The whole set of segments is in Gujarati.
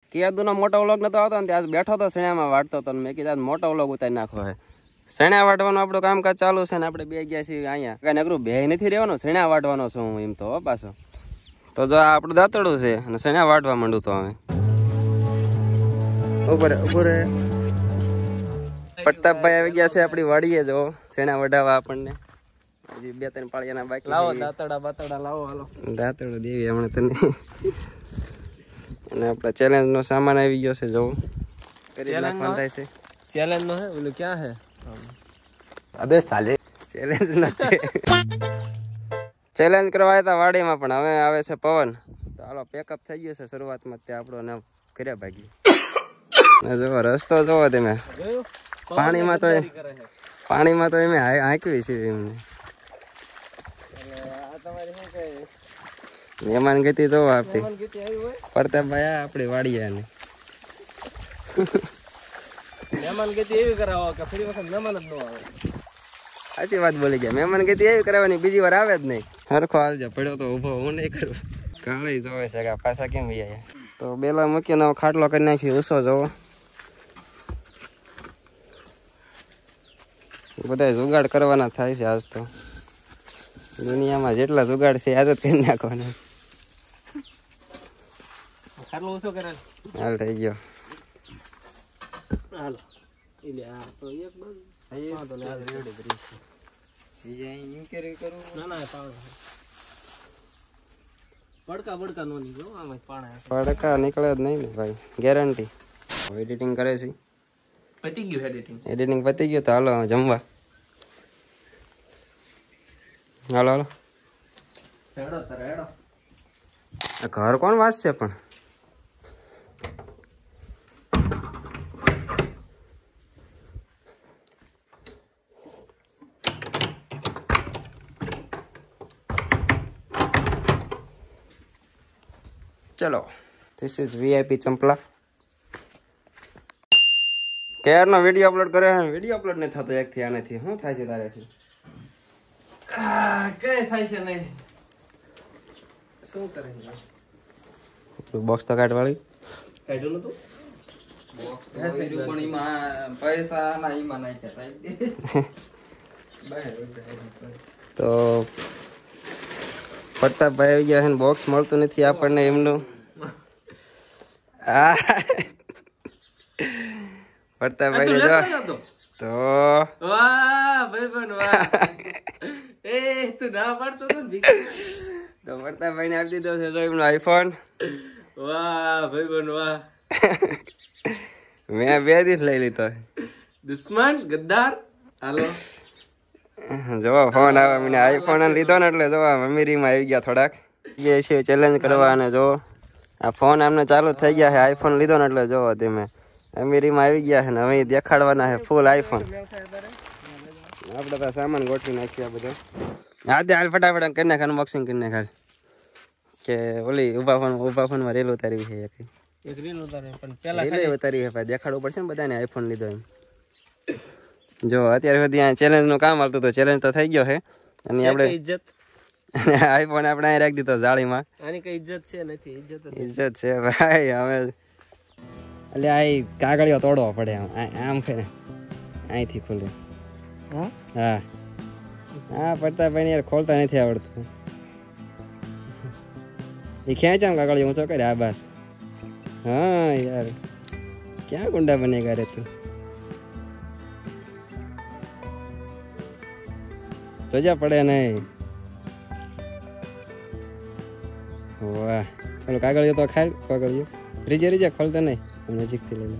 કેદુનો મોટો વ્લોગ નતો આવતો ને ત્યાં બેઠો તો શેણામાં વાટતો હતો ને મેં કીધું મોટો વ્લોગ ઉતારી નાખો હે શેણા વાટવાનું આપણું કામકાજ ચાલુ છે ને આપણે બે ગયા છીએ અહીંયા કઈ નકરું બે નથી રહેવાનું શેણા વાટવાનો છું હું એમ તો પાછો તો જો આ આપણું દાંતડું છે અને શેણા વાટવા માંડું તો હવે ઉભો રે પ્રતાપભાઈ આવી ગયા છે આપણી વાડીએ જો શેણા વઢાવા આપણને હજી 2-3 પાળિયાના બાકી લાવો દાંતડા લાવો હાલો દાંતડું દેવી હમણાં તને અને આપણા ચેલેન્જ નો સામાન આવી ગયો છે જો કરી નાખવાનું થાય છે ચેલેન્જ નો હે ઓલું ક્યાં હે અબે સાલે ચેલેન્જ નથી ચેલેન્જ કરવા આવ્યા હતા વાડીમાં પણ હવે આવે છે પવન તો હાલો પેકઅપ થઈ ગયો છે શરૂઆતમાં તે આપણો ને ઘરે ભાગી જો રસ્તો જોવો તમે પાણીમાં તો એમ હાંકવી છે એમને મહેમાન ગતિ તો આપતી પ્રતાપભાઈ આપડી વાડીએ ને મહેમાન ગતિ એવી કરાવો કે ફરી વખત મહેમાન જ ન આવે સાચી વાત બોલી ગયા મહેમાન ગતિ એવી કરાવવાની બીજી વાર આવે જ નહીં હરખો હાલજો પડ્યો તો ઉભો હું નહીં કરું કાળી જોવે છે કે પાછા કેમ ગયા તો બેલા મૂકીને ખાટલો કરી નાખી ઉસો જોવો બધા જુગાડ કરવાના થાય છે આજ તો દુનિયામાં જેટલા જુગાડ છે આજ જ કરી નાખવાના ખાટલો ઉસો કરે હાલ થઈ ગયો હાલો એટલે આ તો એક બાજુ આ તો આ રેડી કરી છે બીજે અહીં ઇન્ક્વાયરી કરું ના પડકા નો નીકળો આમાં પડકા નીકળે જ નહીં ને ભાઈ ગેરંટી એડિટિંગ કરે છે પતી ગયું એડિટિંગ પતી ગયું તો હાલો જમવા હાલો ઘર કોણ વાંચશે પણ ચલો ધીસ ઇઝ વીઆઈપી ચંપલા ક્યારનો વિડીયો અપલોડ કરે વિડીયો અપલોડ નહીં થતો એકથી આનેથી શું થાય છે તારેથી કઈ થાય છે નહીં શું કરે બોક્સ તો કાઢવાળી કાઢ્યું નતું બોક્સ પણ એમાં પૈસા ના એમાં નાખ્યા તો પ્રતાપભાઈ આવી ગયા છે બોક્સ મળતું નથી આપણને એમનું પ્રતાપભાઈ જો તો વાહ ભાઈ પણ વાહ એ તું ના પાડતો તો તો પ્રતાપભાઈ ને આપી દીધો છે જો એમનો આઈફોન વાહ ભાઈ પણ વાહ મેં 2 દિવસ લઈ લીધો દુશ્મન ગદ્દાર હાલો જોવા ફોન આવે મને આઈફોન લીધો ને એટલે જોવા મમ્મીરીમાં આવી ગયા થોડાક જે છે ચેલેન્જ કરવા અને જો આ ફોન આમને ચાલુ થઈ ગયા છે આઈફોન લીધો ને એટલે જોવો તમે અમીરીમાં આવી ગયા છે ને હવે દેખાડવાના છે ફૂલ આઈફોન આપણે તો સામાન ગોઠવી નાખ્યા બધો આજે હાલ ફટાફટ કરી નાખ અનબોક્સિંગ કરી નાખ કે ઓલી ઉભા ફોનમાં રેલ ઉતારવી છે એક રીલ ઉતારી પણ પહેલા રીલ ઉતારી છે દેખાડવું પડશે ને બધાને આઈફોન લીધો એમ જો અત્યારે સુધી આ ચેલેન્જ નું કામ હાલતું તો ચેલેન્જ તો થઈ ગયો છે અને આપણે ઇજ્જત આઈફોન આપણે અહીં રાખી દીધો જાળીમાં આની કઈ ઇજ્જત છે નથી ઇજ્જત છે ભાઈ હવે એટલે આ કાગળિયો તોડવો પડે આમ છે અહીંથી ખુલે હા પ્રતાપભાઈ ને યાર ખોલતા નથી આવડતું એ ખેંચ આમ કાગળિયો ઊંચો કરે આ બસ હા યાર ક્યાં ગુંડા બનેગા રે તું જોજા પડે નહીં વાહ ચાલો કાગળિયો તો ખાય કાગળિયો રીજે ખોલતા નહીં નજીકથી લઈ લે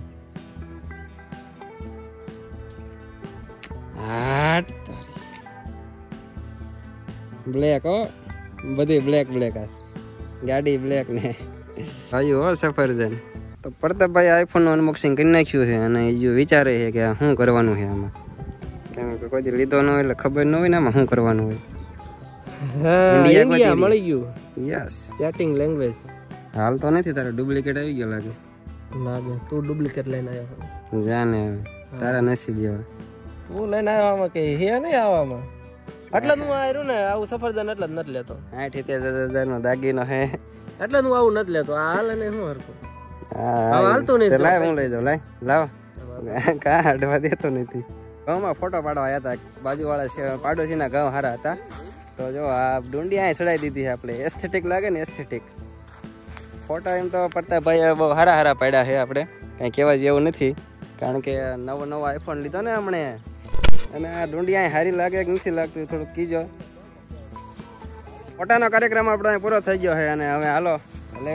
બ્લેક હો બધી બ્લેક આ ગાડી બ્લેક ને આવ્યું હો સફરજન તો પ્રતાપભાઈ આઈફોન નું અનબોક્સિંગ કરી નાખ્યું છે અને એ વિચારે છે કે શું કરવાનું છે આમાં કેમ કે કોઈ લીધો ન હોય એટલે ખબર ન હોય ને આમાં શું કરવાનું હોય ઇન્ડિયા મળી ગયું યસ સેટિંગ લેંગ્વેજ હાલ તો નથી તારે ડુપ્લિકેટ આવી ગયો લાગે તું ડુપ્લિકેટ લઈને આવ્યો જાને હવે તારા નસીબ એવા તું લઈને આવ્યો આમાં કે હે નહીં આવવામાં એટલે હું આવ્યું ને આવું સફરજન એટલે જ નથી લેતો 60-70,000 નો દાગીનો હે એટલે હું આવું નથી લેતો આ હાલ ને શું હરખું હાલતું નહીં લાવ હું લઈ જાઉં લાવ કા હડવા દેતો નથી ઘઉંમાં ફોટો પાડવા આવ્યા હતા બાજુવાળા પાડોશીના ઘઉં સારા હતા તો જો આ ડુંડી અહીં ચડાવી દીધી આપણે એસ્થેટિક લાગે ને એસ્થેટિક ફોટા એમ તો પડતા ભાઈ બહુ સારા પાડ્યા છે આપણે કાંઈ કહેવા જેવું નથી કારણ કે નવો આઈફોન લીધો ને હમણે અને આ ડુંડી અહીં સારી લાગે કે નથી લાગતું થોડુંક કીજો ફોટાનો કાર્યક્રમ આપણો અહીં પૂરો થઈ ગયો છે અને હવે હાલો લે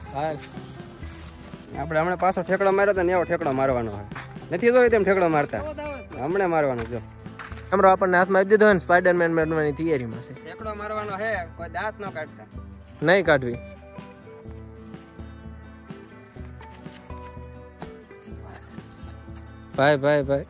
આપણે હમણાં પાછો ઠેકડો માર્યો હતો ને એવો ઠેકડો મારવાનો હોય નથી જોયું તેમ ઠેકડો મારતા હમણાં મારવાનો જો હમણાં આપણને હાથમાં આપી દીધો ને સ્પાઈડરમેન બનવાની તૈયારીમાં છે ઠેકડો મારવાનો હે કોઈ દાંત ન કાઢતા નહીં કાઢવી ભાઈ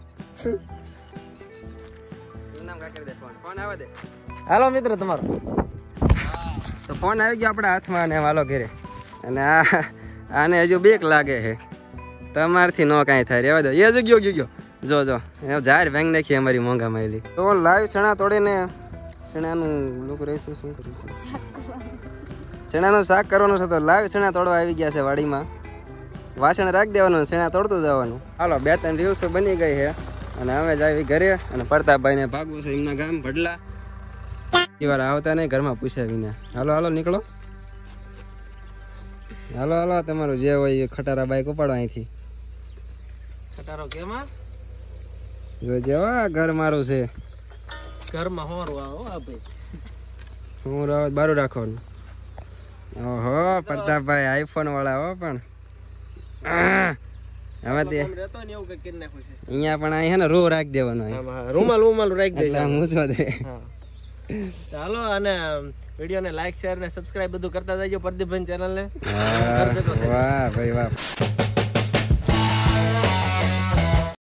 ફોન આવે દે હાલો મિત્ર તમારો તો ફોન આવી ગયો આપણા હાથમાં અને વાલો ઘેરે અને આને હજુ બીક લાગે છે તમારથી ન કાંઈ થાય રેવા દો એ જ ગયો જો જાહેર વેંગ નાખી અમારી મોંઘા માયલી તો લાઈવ ચણા તોડીને ચણાનું લોકો રહીશું શું કરીશું ચણાનું શાક કરવાનું છે તો લાઈવ ચણા તોડવા આવી ગયા છે વાડીમાં વાસણ રાખી દેવાનું ચણા તોડતું જવાનું હાલો 2-3 દિવસો બની ગઈ છે અને હવે જ આવી ઘરે અને પ્રતાપભાઈને ભાગવું છે એમના ગામ ભડલા એ વાર આવતા નહીં ઘરમાં પૂછાવીને હાલો નીકળો હાલો તમારું જે હોય એ ખટારા બાઈક ઉપાડો અહીંથી ખટારો કેમાં જો જેવા ઘર મારું છે ઘરમાં હોરું આવો આ ભાઈ હું રાવ બારું રાખવાનું ઓહો પ્રતાપભાઈ આઈફોન વાળા હો પણ હવે તે રહેતો ને એવું કઈ કરી નાખું છે અહીંયા પણ અહીં હે ને રૂ રાખી દેવાનો રૂમાલ રાખી દે મૂછવા દે ચાલો અને વિડીયો ને લાઈક શેર ને સબસ્ક્રાઇબ બધું કરતા જજો પ્રદીપભાઈ ચેનલ ને વાહ ભાઈ વાહ